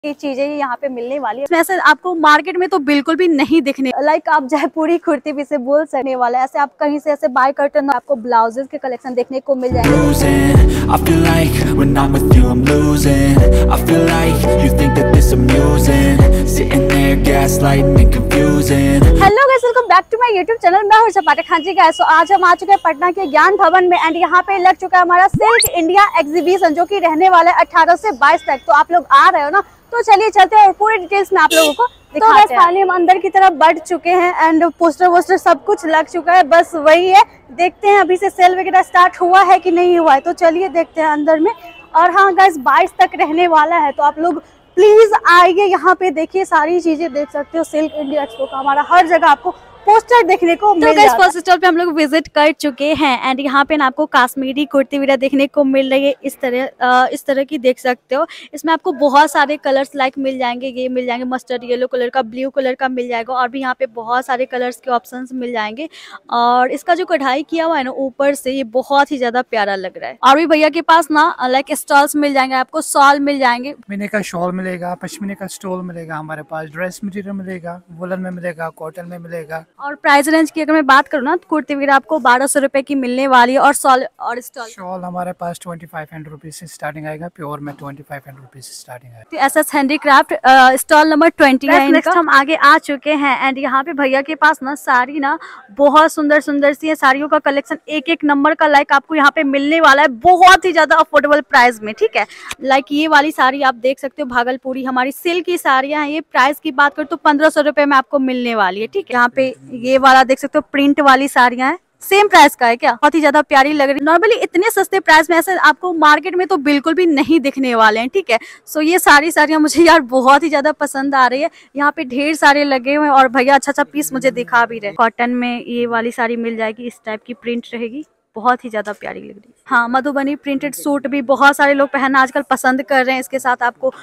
ये चीजें यहाँ पे मिलने वाली है। ऐसे आपको मार्केट में तो बिल्कुल भी नहीं दिखने, लाइक आप जयपुरी कुर्ती भी से बोल सकने वाला है। ऐसे आप कहीं से ऐसे बाय करते हो, आपको ब्लाउजेस के कलेक्शन देखने को मिल जाएंगे। Hello guys, welcome back to my YouTube channel. मैं हूं सपाटे खान जी गाइस। आज हम आ चुके हैं पटना के ज्ञान भवन में एंड यहाँ पे लग चुका है हमारा सिल्क इंडिया एग्जीबिशन, जो कि रहने वाला है 18 से 22 तक। तो आप लोग आ रहे हो ना, तो चलिए चलते हैं और पूरे डिटेल्स में आप लोगों को दिखाते हैं। तो फाइनली हम अंदर की तरफ बढ़ चुके हैं एंड पोस्टर वोस्टर सब कुछ लग चुका है, बस वही है, देखते हैं अभी से सेल वगैरह स्टार्ट हुआ है कि नहीं हुआ है। तो चलिए देखते हैं अंदर में। और हाँ गाइस, 22 तक रहने वाला है, तो आप लोग प्लीज आइए, यहाँ पे देखिए, सारी चीजें देख सकते हो। सिल्क इंडिया एक्सपो का हमारा हर जगह आपको पोस्टर देखने को मिल जाता है। फर्स्ट स्टॉल पे हम लोग विजिट कर चुके हैं एंड यहाँ पे ना आपको कश्मीरी कुर्ती वगैरह देखने को मिल रही है। इस तरह की देख सकते हो। इसमें आपको बहुत सारे कलर्स लाइक मिल जाएंगे, ये मिल जाएंगे मस्टर्ड येलो कलर का, ब्लू कलर का मिल जाएगा, और भी यहाँ पे बहुत सारे कलर्स के ऑप्शंस मिल जाएंगे। और इसका जो कढ़ाई किया हुआ है ना ऊपर से, ये बहुत ही ज्यादा प्यारा लग रहा है। और भी भैया के पास ना लाइक स्टॉल्स मिल जाएंगे, आपको शॉल मिल जाएंगे, पश्मीने का शॉल मिलेगा, पश्मीने का स्टोल मिलेगा, हमारे पास ड्रेस मटेरियल मिलेगा, वुलन में मिलेगा, कॉटन में मिलेगा। और प्राइस रेंज की अगर मैं बात करूँ ना, कुर्ती वगैरह आपको 1200 रुपए की मिलने वाली है। और शॉल और शॉल हमारे पास 2500 रुपीज से स्टार्टिंग आएगा, प्योर में 2500 रुपीज से स्टार्टिंग है। SS हैंडीक्राफ्ट स्टॉल नंबर 20 है। नेक्स्ट हम आगे आ चुके हैं एंड यहाँ पे भैया के पास ना साड़ी ना बहुत सुंदर सुंदर सी है। साड़ियों का कलेक्शन एक एक नंबर का लाइक आपको यहाँ पे मिलने वाला है, बहुत ही ज्यादा अफोर्डेबल प्राइस में। ठीक है, लाइक ये वाली साड़ी आप देख सकते हो, भागलपुरी हमारी सिल्क की साड़ियाँ हैं। ये प्राइस की बात करूँ तो 1500 रुपए में आपको मिलने वाली है। ठीक है, यहाँ पे ये वाला देख सकते हो, प्रिंट वाली साड़ियाँ हैं, सेम प्राइस का है क्या, बहुत ही ज्यादा प्यारी लग रही है। नॉर्मली इतने सस्ते प्राइस में ऐसे आपको मार्केट में तो बिल्कुल भी नहीं दिखने वाले हैं। ठीक है, सो ये सारी साड़ियाँ मुझे यार बहुत ही ज्यादा पसंद आ रही है। यहाँ पे ढेर सारे लगे हुए हैं और भैया अच्छा अच्छा पीस मुझे दिखा भी रहे। कॉटन में ये वाली साड़ी मिल जाएगी, इस टाइप की प्रिंट रहेगी, बहुत ही ज्यादा प्यारी लग रही है। हाँ, मधुबनी प्रिंटेड सूट भी बहुत सारे लोग पहनना आजकल पसंद कर रहे हैं। इसके साथ आपको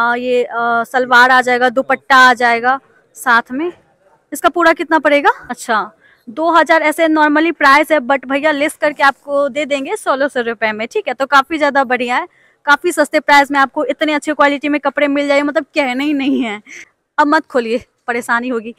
सलवार आ जाएगा, दुपट्टा आ जाएगा साथ में। इसका पूरा कितना पड़ेगा? अच्छा 2000 ऐसे नॉर्मली प्राइस है, बट भैया लेस करके आपको दे देंगे 1600 रुपए में। ठीक है, तो काफी ज्यादा बढ़िया है, काफी सस्ते प्राइस में आपको इतने अच्छे क्वालिटी में कपड़े मिल जाएंगे, मतलब कहने ही नहीं है। अब मत खोलिए, परेशानी होगी।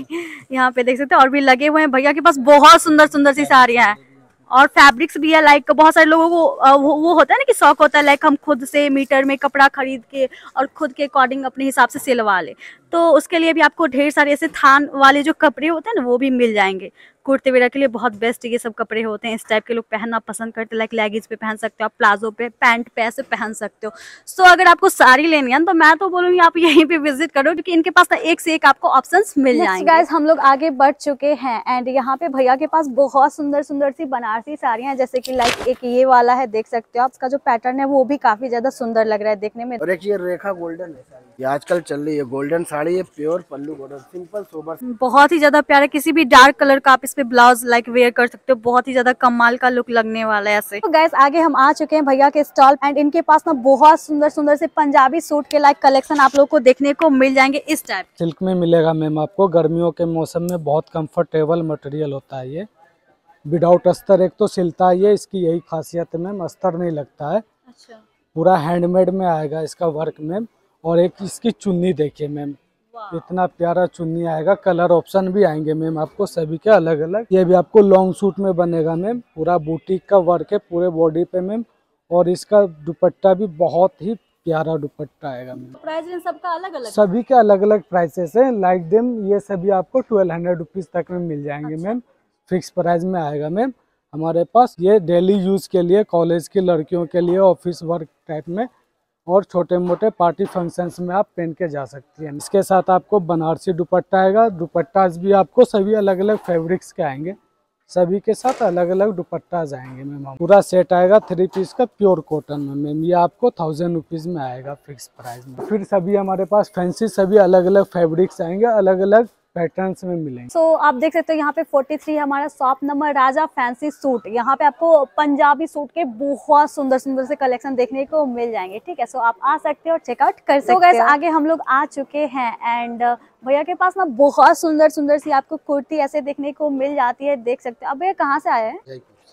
यहाँ पे देख सकते हैं और भी लगे हुए हैं। भैया के पास बहुत सुंदर सुंदर सी साड़ियाँ हैं और फैब्रिक्स भी है। लाइक बहुत सारे लोगों को वो होता है ना कि शौक होता है, लाइक हम खुद से मीटर में कपड़ा खरीद के और खुद के अकॉर्डिंग अपने हिसाब से सिलवा ले, तो उसके लिए भी आपको ढेर सारे ऐसे थान वाले जो कपड़े होते हैं ना, वो भी मिल जाएंगे। कुर्ते वगैरह के लिए बहुत बेस्ट ये सब कपड़े होते हैं। इस टाइप के लोग पहनना पसंद करते हैं, लाइक लेगिंग्स पे पहन सकते हो आप, प्लाजो पे, पैंट पे ऐसे पहन सकते हो। सो अगर आपको साड़ी लेनी है तो मैं तो बोलूँगी आप यहीं पे विजिट करो, क्योंकि इनके पास एक से एक आपको ऑप्शंस मिल जाएंगे। गाइस, हम लोग आगे बढ़ चुके हैं एंड यहाँ पे भैया के पास बहुत सुंदर सुंदर सी बनारसी साड़ियाँ, जैसे कि लाइक एक ये वाला है, देख सकते हो आप। इसका जो पैटर्न है वो भी काफी ज्यादा सुंदर लग रहा है देखने में। और एक ये रेखा गोल्डन है, ये आजकल चल रही है गोल्डन साड़ी है, pure pallu border, simple sober, बहुत ही ज्यादा प्यारा। किसी भी डार्क कलर का आप इस पे ब्लाउज लाइक वेयर कर सकते हो, बहुत ही ज्यादा कमाल का लुक लगने वाला है ऐसे। तो गाइस, आगे हम आ चुके हैं भैया के स्टॉल एंड इनके पास ना बहुत सुंदर सुंदर से पंजाबी सूट के लाइक कलेक्शन आप लोग को देखने को मिल जाएंगे इस टाइप। सिल्क में मिलेगा मैम आपको, गर्मियों के मौसम में बहुत कंफर्टेबल मटेरियल होता है ये। विदाउट अस्तर एक तो सिलता है ये, इसकी यही खासियत है मैम, अस्तर नहीं लगता है। अच्छा, पूरा पूरा हैंडमेड में आएगा इसका वर्क मैम। और एक इसकी चुन्नी देखिए मैम, इतना प्यारा चुन्नी आएगा। कलर ऑप्शन भी आएंगे मैम आपको सभी के अलग अलग। ये भी आपको लॉन्ग सूट में बनेगा मैम, पूरा बूटीक का वर्क है पूरे बॉडी पे मैम। और इसका दुपट्टा भी बहुत ही प्यारा दुपट्टा आएगा मैम। प्राइस रेंज सबका अलग अलग, सभी के अलग अलग प्राइसेस है, लाइक देम ये सभी आपको 1200 रुपीज तक में मिल जाएंगे मैम। फिक्स प्राइस में आएगा मैम हमारे पास। ये डेली यूज के लिए, कॉलेज की लड़कियों के लिए, ऑफिस वर्क टाइप में और छोटे मोटे पार्टी फंक्शंस में आप पहन के जा सकती हैं। इसके साथ आपको बनारसी दुपट्टा आएगा। दुपट्टाज भी आपको सभी अलग अलग फैब्रिक्स के आएंगे, सभी के साथ अलग अलग दुपट्टाज आएंगे मैम। पूरा सेट आएगा 3 पीस का प्योर कॉटन में मैम, ये आपको 1000 रुपीज में आएगा फिक्स प्राइस में। फिर सभी हमारे पास फैंसी सभी अलग अलग फैब्रिक्स आएंगे, अलग अलग पैटर्न्स में मिलेंगे। सो आप देख सकते हो यहाँ पे 43 हमारा shop number Raja fancy suit. यहाँ पे आपको पंजाबी सूट के बहुत सुंदर सुंदर से कलेक्शन देखने को मिल जाएंगे। ठीक है, सो आप आ सकते हो, चेकआउट कर सकते हो। गाइस, आगे हम लोग आ चुके हैं एंड भैया के पास ना बहुत सुंदर सुंदर सी आपको कुर्ती ऐसे देखने को मिल जाती है, देख सकते हो। अब ये कहाँ से आए हैं?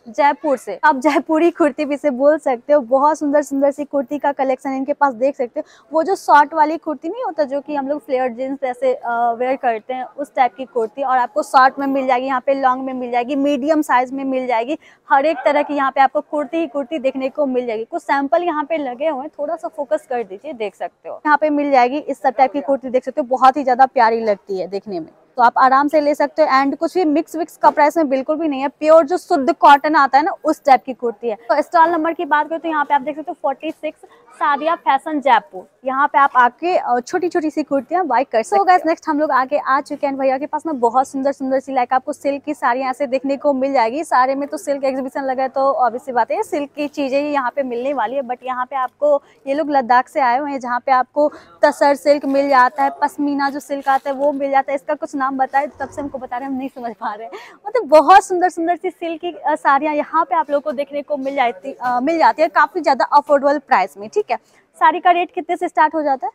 जयपुर से। आप जयपुरी कुर्ती भी से बोल सकते हो। बहुत सुंदर सुंदर सी कुर्ती का कलेक्शन इनके पास देख सकते हो। वो जो शॉर्ट वाली कुर्ती नहीं होता जो कि हम लोग फ्लेयर जींस जैसे वेयर करते हैं, उस टाइप की कुर्ती, और आपको शॉर्ट में मिल जाएगी, यहाँ पे लॉन्ग में मिल जाएगी, मीडियम साइज में मिल जाएगी। हर एक तरह की यहाँ पे आपको कुर्ती ही कुर्ती देखने को मिल जाएगी। कुछ सैंपल यहाँ पे लगे हुए हैं, थोड़ा सा फोकस कर दीजिए, देख सकते हो। यहाँ पे मिल जाएगी इस सब टाइप की कुर्ती, देख सकते हो, बहुत ही ज्यादा प्यारी लगती है देखने में, तो आप आराम से ले सकते हो। एंड कुछ भी मिक्स विक्स कपड़ा इसमें बिल्कुल भी नहीं है, प्योर जो शुद्ध कॉटन आता है ना, उस टाइप की कुर्ती है। तो स्टॉल नंबर की बात करें तो यहाँ पे आप देख सकते हो 46 सादिया फैशन जयपुर। यहाँ पे आप आके छोटी छोटी सी कुर्तियां बाय कर सकते हो। गाइस नेक्स्ट हम लोग आगे आ चुके हैं। भैया के पास में बहुत सुंदर सुंदर सी लाइक आपको सिल्क की साड़ियां ऐसे देखने को मिल जाएगी। सारे में तो सिल्क एग्जीबिशन लगा है, तो ऑब्वियस सी बात है सिल्क की चीजें ही यहाँ पे मिलने वाली है। बट यहाँ पे आपको ये लोग लद्दाख से आए हुए हैं, जहाँ पे आपको तसर सिल्क मिल जाता है, पश्मीना जो सिल्क आता है वो मिल जाता है। इसका कुछ नाम बताए तब से हमको बता रहे हैं, हम नहीं समझ पा रहे हैं। मतलब बहुत सुंदर सुंदर सी सिल्क की साड़ियाँ यहाँ पे आप लोगों को देखने को मिल जाती है काफी ज्यादा अफोर्डेबल प्राइस में। ठीक है, साड़ी का रेट कितने से स्टार्ट हो जाता है?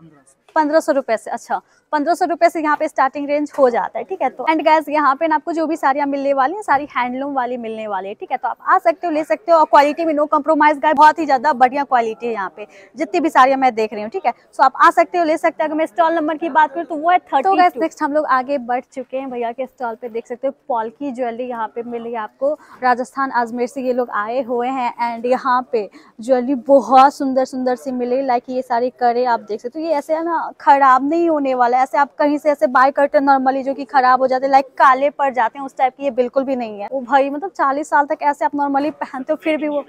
1500 रुपए से। अच्छा, 1500 रुपए से यहाँ पे स्टार्टिंग रेंज हो जाता है। ठीक है, तो एंड गाइस यहाँ पे आपको जो भी साड़ियाँ मिलने वाली हैं सारी हैंडलूम वाली मिलने वाली है। ठीक है, तो आप आ सकते हो, ले सकते हो, और क्वालिटी में नो कम्प्रोमाइज गाइस, बहुत ही ज्यादा बढ़िया क्वालिटी है यहाँ पे जितनी भी साड़ियाँ मैं देख रही हूँ। ठीक है, सो आप आ सकते हो, ले सकते हो। अगर मैं स्टॉल नंबर की बात करूँ तो वो है 30। तो गाइस नेक्स्ट हम लोग आगे बढ़ चुके हैं। भैया के स्टॉल पे देख सकते हो पॉल्की ज्वेलरी यहाँ पे मिल रही है आपको। राजस्थान अजमेर से ये लोग आए हुए हैं एंड यहाँ पे ज्वेलरी बहुत सुंदर सुंदर सी मिले। लाइक ये सारी करे आप देख सकते हो, ये ऐसे है ना खराब नहीं होने वाला है। ऐसे आप कहीं से ऐसे बाय करते हैं नॉर्मली जो कि खराब हो जाते हैं, लाइक काले पड़ जाते हैं, उस टाइप की ये बिल्कुल भी नहीं है। वो भाई मतलब 40 साल तक ऐसे आप नॉर्मली पहनते हो फिर भी वो,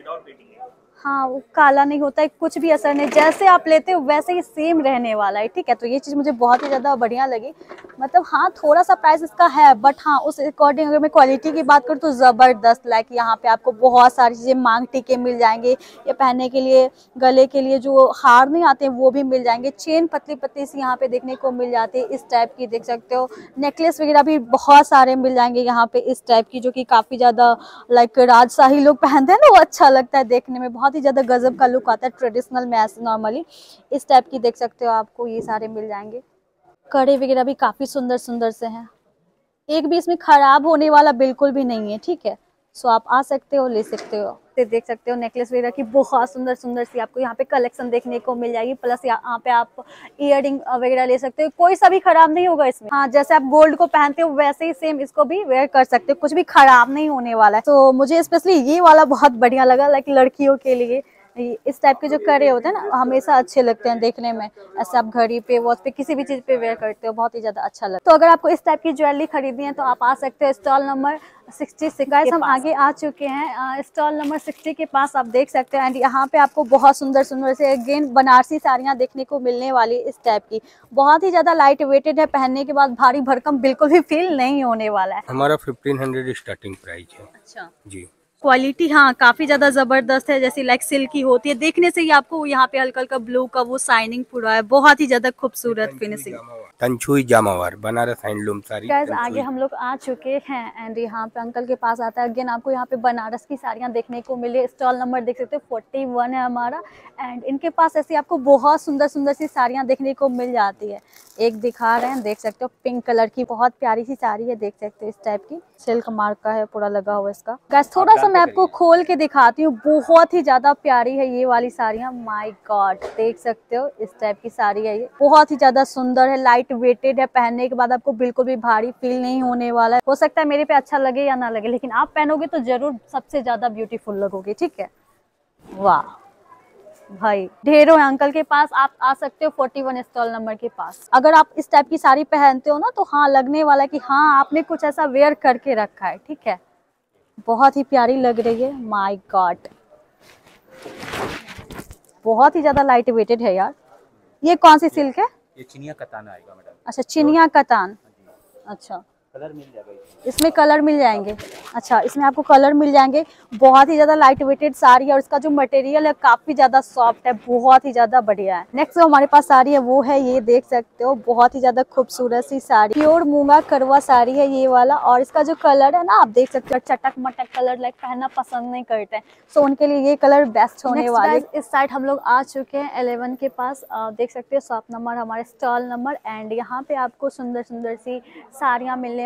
हाँ, वो काला नहीं होता है, कुछ भी असर नहीं, जैसे आप लेते हो वैसे ही सेम रहने वाला है। ठीक है, तो ये चीज़ मुझे बहुत ही ज़्यादा बढ़िया लगी। मतलब हाँ थोड़ा सा प्राइस इसका है, बट हाँ उस अकॉर्डिंग अगर मैं क्वालिटी की बात करूँ तो ज़बरदस्त। लाइक यहाँ पे आपको बहुत सारी चीज़ें मांग टीके मिल जाएंगे, ये पहनने के लिए, गले के लिए जो हार नहीं आते हैं वो भी मिल जाएंगे। चेन पतली पतली सी यहाँ पे देखने को मिल जाती है, इस टाइप की देख सकते हो। नेकलेस वगैरह भी बहुत सारे मिल जाएंगे यहाँ पे इस टाइप की, जो कि काफ़ी ज़्यादा लाइक राजशाही लोग पहनते हैं ना, वो अच्छा लगता है देखने में, बहुत ही ज्यादा गजब का लुक आता है ट्रेडिशनल में ऐसे नॉर्मली इस टाइप की देख सकते हो। आपको ये सारे मिल जाएंगे। कड़े वगैरह भी काफी सुंदर सुंदर से हैं, एक भी इसमें खराब होने वाला बिल्कुल भी नहीं है। ठीक है, सो आप आ सकते हो, ले सकते हो। देख सकते हो नेकलेस वगैरह की बहुत सुंदर सुंदर सी आपको यहाँ पे कलेक्शन देखने को मिल जाएगी। प्लस यहाँ पे आप इयररिंग वगैरह ले सकते हो, कोई सा भी खराब नहीं होगा इसमें। हाँ, जैसे आप गोल्ड को पहनते हो वैसे ही सेम इसको भी वेयर कर सकते हो, कुछ भी खराब नहीं होने वाला है। तो मुझे स्पेशली ये वाला बहुत बढ़िया लगा, लाइक लड़कियों के लिए इस टाइप के जो करे होते हैं ना हमेशा अच्छे लगते हैं देखने में। ऐसे आप घड़ी पे, वॉच पे, किसी भी चीज पे वेयर करते हो, बहुत ही ज्यादा अच्छा लगता है। तो अगर आपको इस टाइप की ज्वेलरी खरीदनी है तो आप आ सकते हो स्टॉल नंबर 66। गाइस हम आगे आ चुके हैं स्टॉल नंबर 60 के पास, आप देख सकते हो। एंड यहाँ पे आपको बहुत सुंदर सुंदर से अगेन बनारसी साड़ियाँ देखने को मिलने वाली इस टाइप की, बहुत ही ज्यादा लाइट वेटेड है, पहनने के बाद भारी भरकम बिल्कुल भी फील नहीं होने वाला है। हमारा 1500 स्टार्टिंग प्राइस है। अच्छा जी, क्वालिटी हाँ काफी ज्यादा जबरदस्त है, जैसी लाइक सिल्क की होती है, देखने से ही आपको यहाँ पे हल्का हल्का ब्लू का वो शाइनिंग पूरा है, बहुत ही ज्यादा खूबसूरत finishing. Tanchoi Jamawar Banaras handloom sari. Guys आगे हम लोग आ चुके हैं एंड यहाँ पे अंकल के पास आता है अगेन, आपको यहाँ पे बनारस की साड़ियाँ देखने को मिले। स्टॉल नंबर देख सकते हो 41 है हमारा। एंड इनके पास ऐसी आपको बहुत सुंदर सुंदर सी साड़ियाँ देखने को मिल जाती है। एक दिखा रहे हैं, देख सकते हो, पिंक कलर की बहुत प्यारी सी साड़ी है, देख सकते हो, इस टाइप की सिल्क मार्क का है पूरा लगा हुआ इसका। गाइस थोड़ा सा मैं आपको खोल के दिखाती हूँ, बहुत ही ज्यादा प्यारी है ये वाली साड़ियाँ। माय गॉड, देख सकते हो इस टाइप की साड़ी है ये, बहुत ही ज्यादा सुंदर है, लाइट वेटेड है, पहनने के बाद आपको बिल्कुल भी भारी फील नहीं होने वाला है। हो सकता है मेरे पे अच्छा लगे या ना लगे, लेकिन आप पहनोगे तो जरूर सबसे ज्यादा ब्यूटीफुल लगोगे। ठीक है, वाह भाई, ढेरों है अंकल के पास, आप आ सकते हो 41 स्टॉल नंबर के पास। अगर आप इस टाइप की साड़ी पहनते हो ना तो हाँ लगने वाला कि हाँ आपने कुछ ऐसा वेयर करके रखा है। ठीक है, बहुत ही प्यारी लग रही है। माय गॉड, बहुत ही ज्यादा लाइट वेटेड है यार। ये कौन सी सिल्क है? ये चिनिया कतान आएगा मैडम। अच्छा, चिनिया कतान। अच्छा, कलर मिल जाएगा इसमें कलर मिल जाएंगे। अच्छा, इसमें आपको कलर मिल जाएंगे। बहुत ही ज्यादा लाइट वेटेड साड़ी है और इसका जो मटेरियल है काफी ज्यादा सॉफ्ट है, बहुत ही ज्यादा बढ़िया है। नेक्स्ट जो हमारे पास साड़ी है वो है, ये देख सकते हो, बहुत ही ज्यादा खूबसूरत सी साड़ी, प्योर मूंगा करवा साड़ी है ये वाला। और इसका जो कलर है ना आप देख सकते हो, चटक मटक कलर लाइक पहनना पसंद नहीं करते हैं, सो उनके लिए ये कलर बेस्ट होने वाले। इस साइड हम लोग आ चुके हैं 11 के पास, देख सकते हो शॉप नंबर हमारे स्टॉल नंबर। एंड यहाँ पे आपको सुंदर सुंदर सी साड़ियाँ मिलने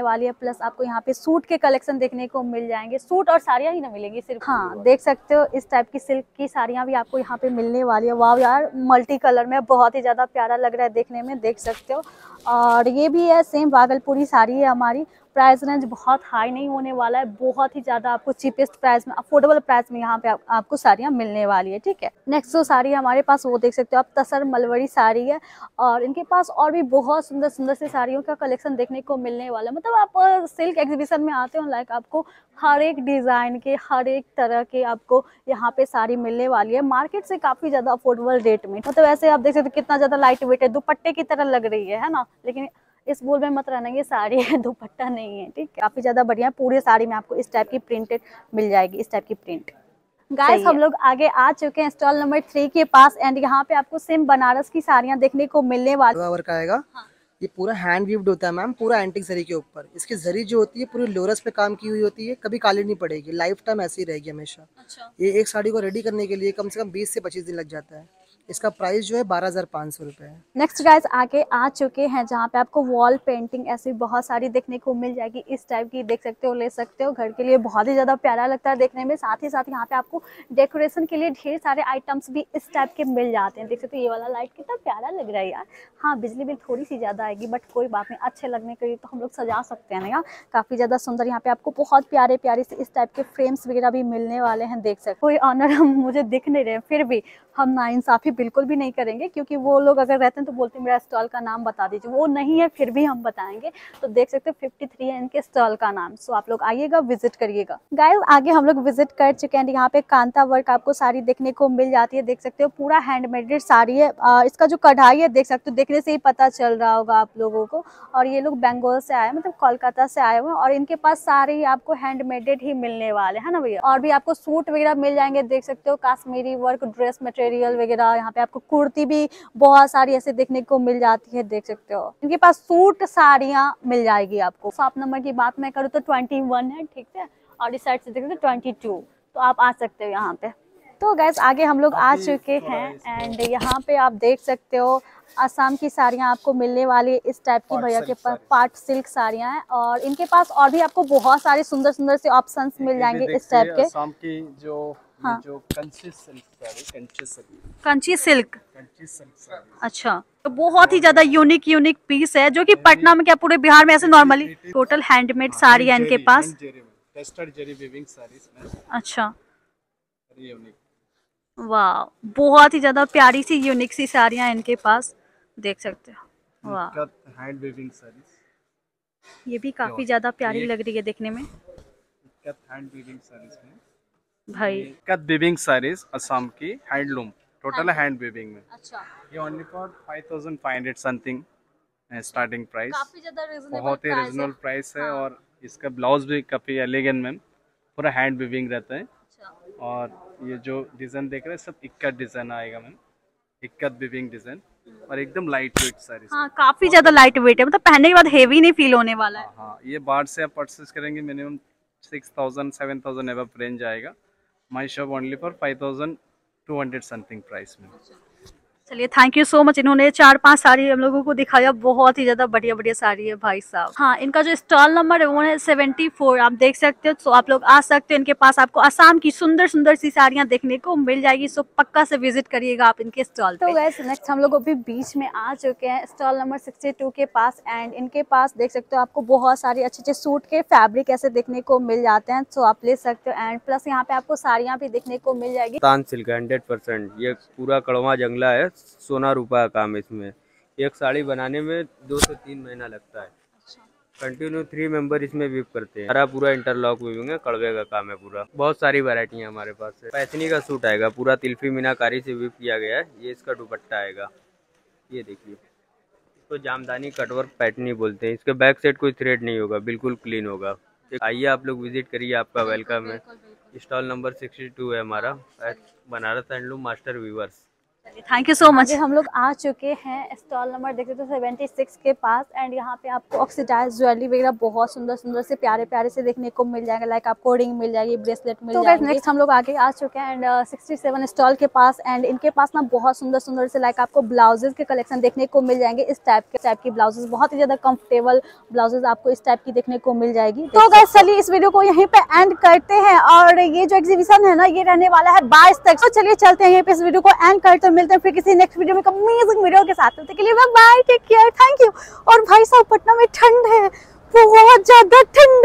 मिलने वाली है, प्लस आपको यहाँ पे सूट के कलेक्शन देखने को मिल जाएंगे। सूट और साड़ियाँ ही ना मिलेंगी सिर्फ, हाँ देख सकते हो इस टाइप की सिल्क की साड़ियाँ भी आपको यहाँ पे मिलने वाली है। वाव यार, मल्टी कलर में बहुत ही ज़्यादा प्यारा लग रहा है देखने में, देख सकते हो। और ये भी है सेम भागलपुरी साड़ी है हमारी। प्राइस रेंज बहुत हाई नहीं होने वाला है, बहुत ही ज़्यादा आपको चीपेस्ट प्राइस में, अफोर्डेबल प्राइस में यहाँ पे आपको साड़ियाँ मिलने वाली है, ठीक है। नेक्स्ट जो साड़ी है हमारे पास वो देख सकते हो आप, तसर मलवरी साड़ी है। और इनके पास और भी बहुत सुंदर सुंदर से साड़ियों का कलेक्शन देखने को मिलने वाला है। मतलब आप सिल्क एग्जीबिशन में आते हो, लाइक आपको हर एक डिज़ाइन के, हर एक तरह के आपको यहाँ पे साड़ी मिलने वाली है, मार्केट से काफ़ी ज़्यादा अफोर्डेबल रेट में। मतलब ऐसे आप देख सकते हो कितना ज़्यादा लाइट वेट है, दुपट्टे की तरह लग रही है ना, लेकिन इस बोल में मत रहना ये साड़ी है, दुपट्टा नहीं है, ठीक है। काफी ज्यादा बढ़िया, पूरे साड़ी में आपको इस टाइप की प्रिंटेड मिल जाएगी, इस टाइप की प्रिंट। गाइस हम लोग आगे आ चुके हैं स्टॉल नंबर 3 के पास, एंड यहाँ पे आपको सेम बनारस की साड़ियाँ देखने को मिलने वाली। वर्क आएगा, ये पूरा हैंड वीव्ड होता है मैम, पूरा एंटिक जरी के ऊपर। इसकी जरी जो होती है पूरी लोरस पे काम की हुई होती है, कभी काली नहीं पड़ेगी, लाइफ टाइम ऐसी रहेगी हमेशा। अच्छा। ये एक साड़ी को रेडी करने के लिए कम से कम 20 से 25 दिन लग जाता है। इसका प्राइस जो है 12,500 रुपए है। नेक्स्ट गाइस आगे आ चुके हैं जहाँ पे आपको वॉल पेंटिंग ऐसी बहुत सारी देखने को मिल जाएगी, इस टाइप की देख सकते हो, ले सकते हो, घर के लिए बहुत ही ज़्यादा प्यारा लगता है देखने में। साथ ही साथ यहाँ पे आपको डेकोरेशन के लिए ढेर सारे आइटम्स भी इस टाइप के मिल जाते हैं, देख सकते हो। ये वाला लाइट कितना प्यारा लग रहा है यार। हाँ बिजली बिल थोड़ी सी ज़्यादा आएगी, बट कोई बात नहीं, अच्छे लगने के लिए तो हम लोग सजा सकते हैं ना। काफ़ी ज़्यादा सुंदर यहाँ पे आपको बहुत प्यारे प्यारे से इस टाइप के फ्रेम्स वगैरह भी मिलने वाले हैं, देख सकते हो। कोई ऑनर हम मुझे दिख नहीं रहे, फिर भी हम नाइंसाफ़ी बिल्कुल भी नहीं करेंगे, क्योंकि वो लोग अगर रहते हैं तो बोलते हैं मेरा स्टॉल का नाम बता दीजिए, वो नहीं है फिर भी हम बताएंगे। तो देख सकते हो 53 है इनके स्टॉल का नाम। सो आप लोग आइएगा, विजिट करिएगा। गाइस आगे हम लोग विजिट कर चुके हैं, यहाँ पे कांता वर्क आपको साड़ी देखने को मिल जाती है, देख सकते हो पूरा हैंडमेडेड साड़ी है। इसका जो कढ़ाई है देख सकते हो, देखने से ही पता चल रहा होगा आप लोगों को। और ये लोग बंगाल से आए, मतलब कोलकाता से आए हुए हैं, और इनके पास सारे आपको हैंडमेडेड ही मिलने वाले है ना भैया। और भी आपको सूट वगैरह मिल जाएंगे, देख सकते हो काश्मीरी वर्क, ड्रेस मटेरियल वगैरह। यहाँ पे आपको कुर्ती भी बहुत सारी ऐसे देखने को मिल जाती है, देख सकते हो। इनके पास सूट साड़ियाँ मिल जाएगी आपको। शॉप नंबर की बात मैं करूँ तो 21 है, ठीक है, और इस साइड से देखते 22, तो आप आ सकते हो यहाँ पे। तो गैस आगे हम लोग आ चुके हैं, एंड यहाँ पे आप देख सकते हो असम की साड़ियाँ आपको मिलने वाली है, इस टाइप की भैया के पास पार्ट सिल्क साड़ियाँ हैं। और इनके पास और भी आपको बहुत सारे सुंदर सुंदर से ऑप्शंस मिल जाएंगे इस टाइप के। असम की जो हाँ। जो कंची सिल्क साड़ी, कंची सिल्क साड़ी। अच्छा, तो बहुत ही ज्यादा यूनिक पीस है, जो कि पटना में क्या पूरे बिहार में ऐसे नॉर्मली टोटल हैंडमेड साड़ी है इनके पास। टेस्टेड जरी वीविंग साड़ीज में। अच्छा, यूनिक, वाह, बहुत ही ज्यादा प्यारी सी यूनिक सी साड़ियाँ इनके पास, देख सकते हो। वाह, हैंड वीविंग साड़ीज, ये भी काफी ज्यादा प्यारी लग रही है देखने में हैंड वीविंग साड़ीज में भाई। कट वीविंग साड़ीज असम की हैंडलूम, टोटल हैंड वीविंग में। अच्छा, ये only for 5,500 something starting price, काफी ज्यादा बहुत ही रीजनेबल प्राइस है। और इसका ब्लाउज भी काफी एलिगेंट मैम, पूरा हैंड वीविंग रहता है। और ये जो डिजाइन देख रहे हैं सब इक्कत डिजाइन आएगा मैम, इक्कत वीविंग डिजाइन, और एकदम लाइट वेट साड़ी। हाँ काफी ज्यादा लाइट वेट है, मतलब पहनने के बाद हेवी नहीं फील होने वाला है। हाँ, ये बाहर से आप परचेस करेंगे मिनिमम 6,000 7,000 एवं रेंज आएगा। My shop only for 5,200 something price में। चलिए थैंक यू सो मच, इन्होंने 4-5 साड़ी हम लोगों को दिखाया, बहुत ही ज्यादा बढ़िया साड़ी है भाई साहब। हाँ, इनका जो स्टॉल नंबर है वो है 74, आप देख सकते हो। तो आप लोग आ सकते हो, इनके पास आपको असम की सुंदर सुंदर सी साड़ियाँ देखने को मिल जाएगी। सो पक्का से विजिट करिएगा आप इनके स्टॉल पे। तो गाइस नेक्स्ट हम लोग अभी बीच में आ चुके हैं स्टॉल नंबर 62 के पास, एंड इनके पास देख सकते हो आपको बहुत सारे अच्छे सूट के फैब्रिक ऐसे देखने को मिल जाते हैं, सो आप ले सकते हो। एंड प्लस यहाँ पे आपको साड़ियाँ भी देखने को मिल जाएगी। तान सिल्क 100%, ये पूरा कड़वा जंगला है, सोना रूपा का काम है इसमें। एक साड़ी बनाने में 2 से 3 महीना लगता है। कंटिन्यू 3 मेंबर इसमें वीव करते हैं। हमारा पूरा इंटरलॉक वीविंग है, कड़वे का काम है पूरा। बहुत सारी वैरायटी है हमारे पास है। पैथनी का सूट आएगा, पूरा तिल्फी मीनाकारी से वीव किया गया है। ये इसका दुपट्टा आएगा, ये देखिए, इसको जामदानी कटवर्क पैटर्नी बोलते हैं। इसके बैक साइड कोई थ्रेड नहीं होगा, बिल्कुल क्लीन होगा। आइए आप लोग विजिट करिए, आपका वेलकम है। स्टॉल नंबर 62 है हमारा, Banaras handloom master weavers. Thank you so much. हम लोग आ चुके हैं स्टॉल नंबर देखते थे 76 के पास एंड यहाँ पे आपको ऑक्सीडाइज ज्वेलरी वगैरह बहुत सुंदर सुंदर से प्यारे प्यारे से देखने को मिल जाएगा। लाइक आपको रिंग मिल जाएगी, ब्रेसलेट मिल जाएगी। नेक्स्ट हम लोग आगे आ चुके हैं एंड 67 स्टॉल के पास एंड इनके पास ना बहुत सुंदर सुंदर से लाइक आपको ब्लाउजेज के कलेक्शन देखने को मिल जाएंगे। इस टाइप की ब्लाउजेज, बहुत ही ज्यादा कंफर्टेबल ब्लाउजेज आपको इस टाइप की देखने को मिल जाएगी। तो गाइस चलिए इस वीडियो को यहीं पे एंड करते हैं और ये जो एग्जीबिशन है ना ये रहने वाला है 22 तक। तो चलिए चलते हैं यहीं पे इस वीडियो को एंड करते हैं। मिलते हैं फिर किसी नेक्स्ट वीडियो में अमेजिंग वीडियो के साथ। तब तक के लिए bye bye, take care, thank you. और भाई साहब पटना में ठंड है, बहुत ज्यादा ठंड